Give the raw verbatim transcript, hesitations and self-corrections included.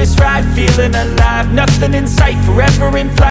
this ride, feeling alive. Nothing in sight, forever in flight.